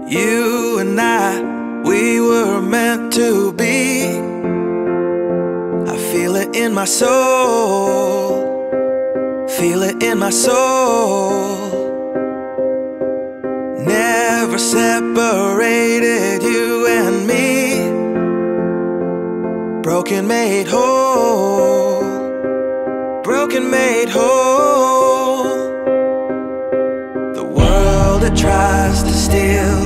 You and I, we were meant to be. I feel it in my soul, feel it in my soul. Never separated, you and me. Broken made whole, broken made whole. The world that tries to steal